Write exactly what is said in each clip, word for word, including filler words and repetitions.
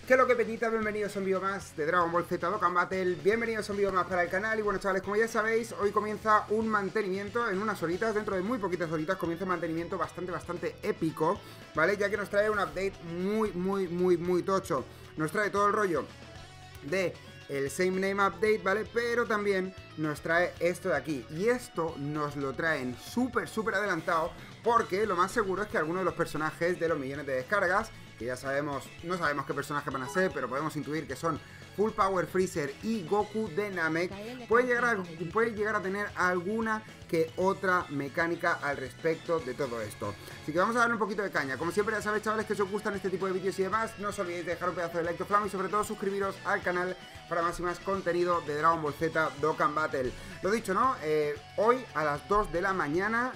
¿Qué es lo que petita? Bienvenidos a un vídeo más de Dragon Ball Z Dokkan Battle. Bienvenidos a un vídeo más para el canal. Y bueno, chavales, como ya sabéis, hoy comienza un mantenimiento en unas horitas. Dentro de muy poquitas horitas comienza un mantenimiento bastante, bastante épico, ¿vale? Ya que nos trae un update muy, muy, muy, muy tocho. Nos trae todo el rollo de el Same Name Update, ¿vale? Pero también nos trae esto de aquí. Y esto nos lo traen súper, súper adelantado, porque lo más seguro es que algunos de los personajes de los millones de descargas, que ya sabemos, no sabemos qué personajes van a ser, pero podemos intuir que son Full Power Freezer y Goku de Namek, pueden llegar a, pueden llegar a tener alguna que otra mecánica al respecto de todo esto. Así que vamos a darle un poquito de caña. Como siempre, ya sabéis, chavales, que si os gustan este tipo de vídeos y demás, no os olvidéis de dejar un pedazo de like, flama y sobre todo suscribiros al canal para más y más contenido de Dragon Ball Z Dokkan Battle. Lo dicho, ¿no? Eh, hoy a las dos de la mañana,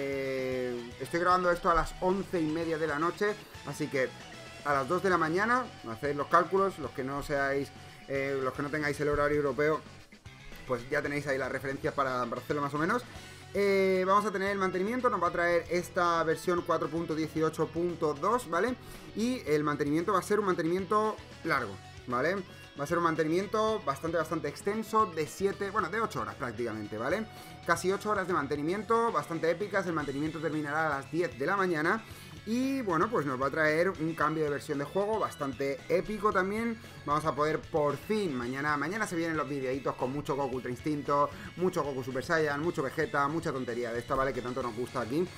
eh, estoy grabando esto a las once y media de la noche, así que a las dos de la mañana, hacéis los cálculos, los que no seáis, eh, los que no tengáis el horario europeo, pues ya tenéis ahí las referencias para, para hacerlo más o menos. Eh, vamos a tener el mantenimiento, nos va a traer esta versión cuatro punto dieciocho punto dos, ¿vale? Y el mantenimiento va a ser un mantenimiento largo, ¿vale? Va a ser un mantenimiento bastante, bastante extenso, de siete, bueno, de ocho horas prácticamente, ¿vale? Casi ocho horas de mantenimiento, bastante épicas. El mantenimiento terminará a las diez de la mañana. Y bueno, pues nos va a traer un cambio de versión de juego bastante épico también. Vamos a poder por fin, mañana mañana se vienen los videitos con mucho Goku Ultra Instinto, mucho Goku Super Saiyan, mucho Vegeta, mucha tontería de esta, ¿vale? Que tanto nos gusta aquí.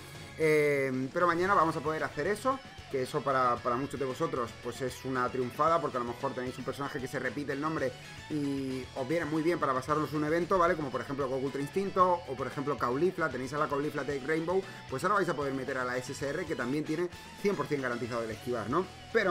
Eh, pero mañana vamos a poder hacer eso, que eso para, para muchos de vosotros pues es una triunfada, porque a lo mejor tenéis un personaje que se repite el nombre y os viene muy bien para pasaros un evento, ¿vale? Como por ejemplo Goku Ultra Instinto o por ejemplo Caulifla, tenéis a la Caulifla Take Rainbow, pues ahora vais a poder meter a la S S R, que también tiene cien por cien garantizado el esquivar, ¿no? Pero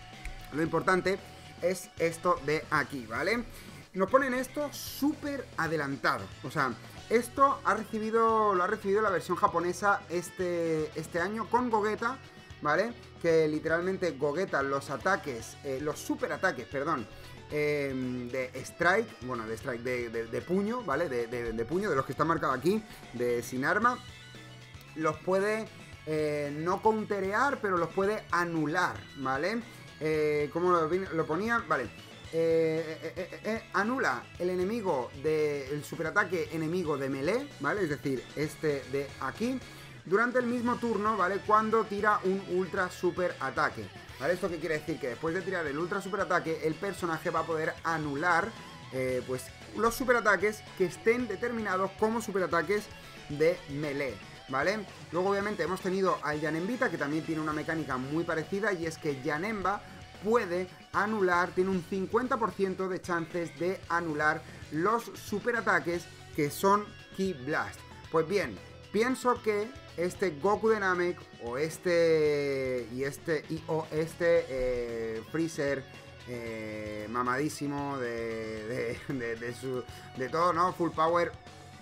lo importante es esto de aquí, ¿vale? Nos ponen esto súper adelantado, o sea, esto ha recibido, lo ha recibido la versión japonesa este, este año con Gogeta, ¿vale? Que literalmente Gogeta, los ataques, eh, los super ataques, perdón, eh, de Strike, bueno, de Strike, de, de, de puño, ¿vale? De, de, de puño, de los que están marcados aquí, de sin arma, los puede eh, no counterear, pero los puede anular, ¿vale? Eh, ¿Cómo lo, lo ponía? Vale. Eh, eh, eh, eh, anula el enemigo de el superataque enemigo de melee, ¿vale? Es decir, este de aquí, durante el mismo turno, ¿vale? Cuando tira un ultra super ataque, ¿vale? ¿Esto qué quiere decir? Que después de tirar el ultra super ataque, el personaje va a poder anular eh, pues los superataques que estén determinados como superataques de melee, ¿vale? Luego obviamente hemos tenido al Janemba, que también tiene una mecánica muy parecida, y es que Janemba puede anular, tiene un cincuenta por ciento de chances de anular los superataques que son Ki Blast. Pues bien, pienso que este Goku de Namek o este y este y o este eh, Freezer eh, mamadísimo de, de, de, de, su, de todo, ¿no? Full Power,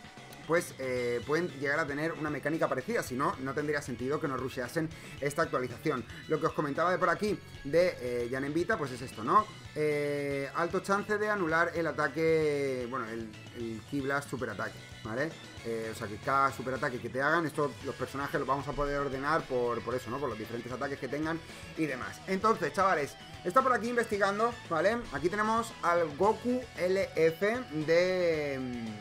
pues eh, pueden llegar a tener una mecánica parecida. Si no, no tendría sentido que nos rusheasen esta actualización. Lo que os comentaba de por aquí de eh, Janemba, pues es esto, ¿no? Eh, alto chance de anular el ataque, bueno, el, el Ki Blast super ataque, ¿vale? Eh, o sea que cada super ataque que te hagan, esto los personajes los vamos a poder ordenar por, por eso, ¿no? Por los diferentes ataques que tengan y demás. Entonces, chavales, está por aquí investigando, ¿vale? Aquí tenemos al Goku L F de...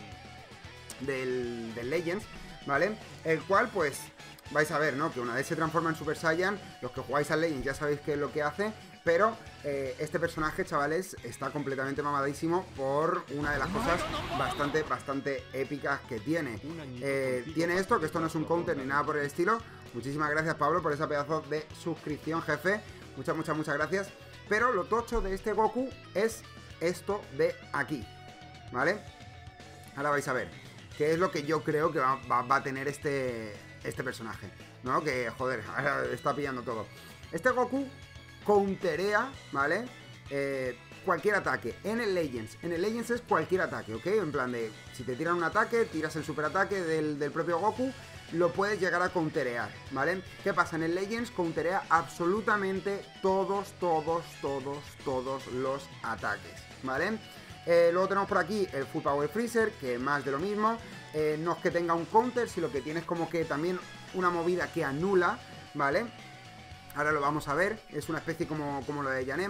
Del, del Legends, ¿vale? El cual, pues, vais a ver, ¿no? Que una vez se transforma en Super Saiyan, los que jugáis al Legends ya sabéis qué es lo que hace, pero eh, este personaje, chavales, está completamente mamadísimo por una de las cosas bastante, bastante épicas que tiene. Eh, tiene esto, que esto no es un counter ni nada por el estilo. Muchísimas gracias, Pablo, por ese pedazo de suscripción, jefe. Muchas, muchas, muchas gracias. Pero lo tocho de este Goku es esto de aquí, ¿vale? Ahora vais a ver que es lo que yo creo que va, va, va a tener este, este personaje, ¿no? Que, joder, ahora está pillando todo. Este Goku counterea, ¿vale? Eh, cualquier ataque. En el Legends, en el Legends es cualquier ataque, ¿ok? En plan de, si te tiran un ataque, tiras el super ataque del, del propio Goku, lo puedes llegar a counterear, ¿vale? ¿Qué pasa? En el Legends counterea absolutamente todos, todos, todos, todos los ataques, ¿vale? Eh, luego tenemos por aquí el Full Power Freezer, que más de lo mismo. Eh, no es que tenga un counter, sino que tiene como que también una movida que anula, ¿vale? Ahora lo vamos a ver, es una especie como, como lo de Janemba,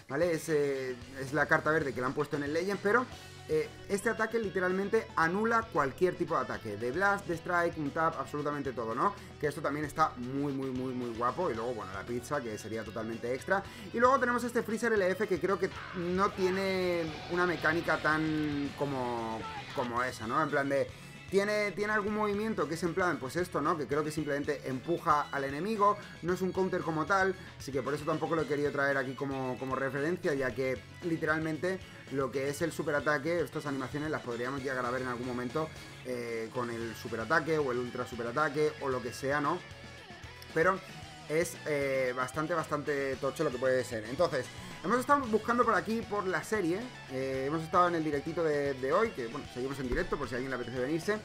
¿vale? Es, eh, es la carta verde que le han puesto en el Legend, pero eh, este ataque literalmente anula cualquier tipo de ataque, de blast, de strike, un tap, absolutamente todo, ¿no? Que esto también está muy, muy, muy, muy guapo. Y luego, bueno, la pizza, que sería totalmente extra. Y luego tenemos este Freezer L F, que creo que no tiene una mecánica tan como, como esa, ¿no? En plan de... ¿Tiene, tiene algún movimiento que es en plan, pues esto, ¿no? Que creo que simplemente empuja al enemigo, no es un counter como tal, así que por eso tampoco lo he querido traer aquí como, como referencia, ya que literalmente lo que es el superataque, estas animaciones las podríamos llegar a ver en algún momento eh, con el superataque o el ultra superataque o lo que sea, ¿no? Pero es eh, bastante, bastante tocho lo que puede ser. Entonces, hemos estado buscando por aquí, por la serie, eh, hemos estado en el directito de, de hoy, que bueno, seguimos en directo por si a alguien le apetece venirse,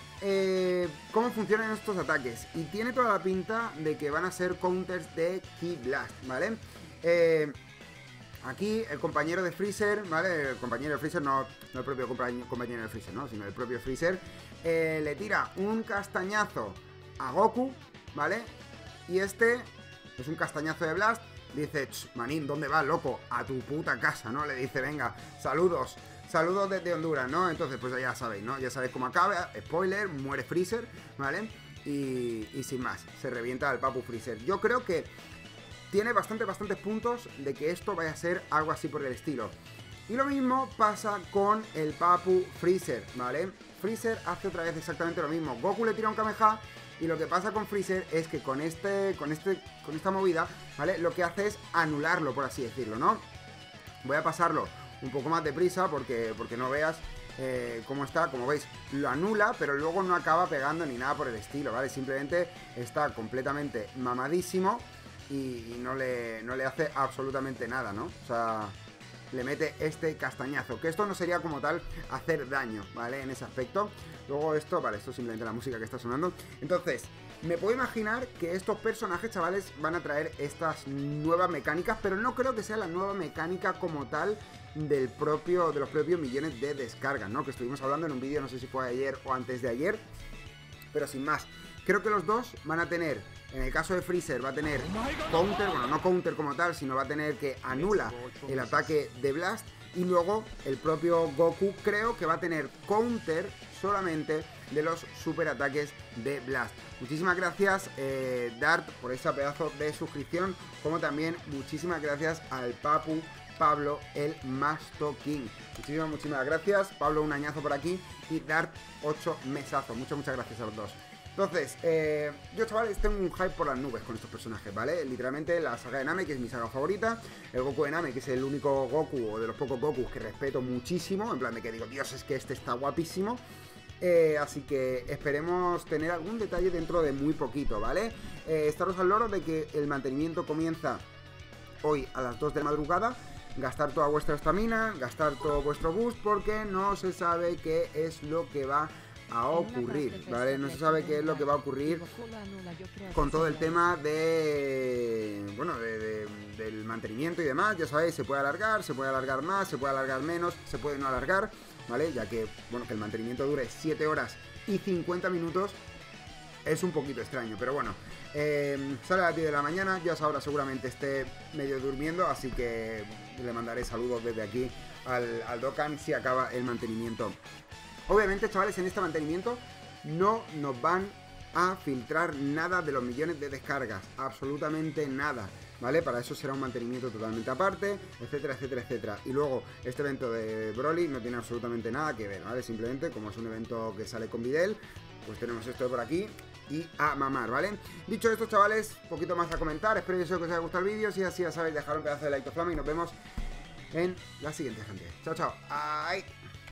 eh, cómo funcionan estos ataques. Y tiene toda la pinta de que van a ser counters de Ki Blast, ¿vale? Eh, aquí el compañero de Freezer, ¿vale? El compañero de Freezer, no, no el propio compañero de Freezer, ¿no? Sino el propio Freezer, eh, le tira un castañazo a Goku, ¿vale? Y este es un castañazo de Blast. Dice, manín, ¿dónde vas, loco? A tu puta casa, ¿no? Le dice, venga, saludos, saludos desde Honduras, ¿no? Entonces, pues ya sabéis, ¿no? Ya sabéis cómo acaba, spoiler, muere Freezer, ¿vale? Y, y sin más, se revienta al Papu Freezer. Yo creo que tiene bastante, bastantes puntos de que esto vaya a ser algo así por el estilo. Y lo mismo pasa con el Papu Freezer, ¿vale? Freezer hace otra vez exactamente lo mismo. Goku le tira un Kamehameha. Y lo que pasa con Freezer es que con este, con este, con esta movida, ¿vale? Lo que hace es anularlo, por así decirlo, ¿no? Voy a pasarlo un poco más deprisa porque, porque no veas eh, cómo está. Como veis, lo anula, pero luego no acaba pegando ni nada por el estilo, ¿vale? Simplemente está completamente mamadísimo y, y no le, no le hace absolutamente nada, ¿no? O sea, le mete este castañazo, que esto no sería como tal hacer daño, ¿vale? En ese aspecto. Luego esto, vale, esto es simplemente la música que está sonando. Entonces, me puedo imaginar que estos personajes, chavales, van a traer estas nuevas mecánicas, pero no creo que sea la nueva mecánica como tal del propio, de los propios millones de descargas, ¿no? Que estuvimos hablando en un vídeo, no sé si fue ayer o antes de ayer, pero sin más. Creo que los dos van a tener, en el caso de Freezer va a tener counter, bueno, no counter como tal, sino va a tener que anula el ataque de Blast. Y luego el propio Goku creo que va a tener counter solamente de los super ataques de Blast. Muchísimas gracias eh, Dart por ese pedazo de suscripción, como también muchísimas gracias al Papu Pablo el Masto King. Muchísimas, muchísimas gracias. Pablo, un añazo por aquí. Y Dart, ocho mesazos. Muchas, muchas gracias a los dos. Entonces, eh, yo chavales tengo un hype por las nubes con estos personajes, ¿vale? Literalmente la saga de Namek, que es mi saga favorita, el Goku de Namek, que es el único Goku, o de los pocos Gokus que respeto muchísimo, en plan de que digo, Dios, es que este está guapísimo. Eh, así que esperemos tener algún detalle dentro de muy poquito, ¿vale? Eh, estaros al loro de que el mantenimiento comienza hoy a las dos de la madrugada. Gastar toda vuestra estamina, gastar todo vuestro boost, porque no se sabe qué es lo que va a ocurrir, ¿vale? No se sabe qué es lo que va a ocurrir con todo el tema de, bueno, de, de, del mantenimiento y demás. Ya sabéis, se puede alargar, se puede alargar más, se puede alargar menos, se puede no alargar, ¿vale? Ya que, bueno, que el mantenimiento dure siete horas y cincuenta minutos es un poquito extraño, pero bueno, eh, sale a las diez de la mañana, yo a esa hora seguramente esté medio durmiendo, así que le mandaré saludos desde aquí al, al Dokkan si acaba el mantenimiento. Obviamente, chavales, en este mantenimiento no nos van a filtrar nada de los millones de descargas, absolutamente nada, ¿vale? Para eso será un mantenimiento totalmente aparte, etcétera, etcétera, etcétera. Y luego, este evento de Broly no tiene absolutamente nada que ver, ¿vale? Simplemente, como es un evento que sale con Videl, pues tenemos esto por aquí y a mamar, ¿vale? Dicho esto, chavales, un poquito más a comentar. Espero que os haya gustado el vídeo. Si es así, ya sabéis, dejar un pedazo de like to flama y nos vemos en la siguiente, gente. Chao, chao. ¡Ay!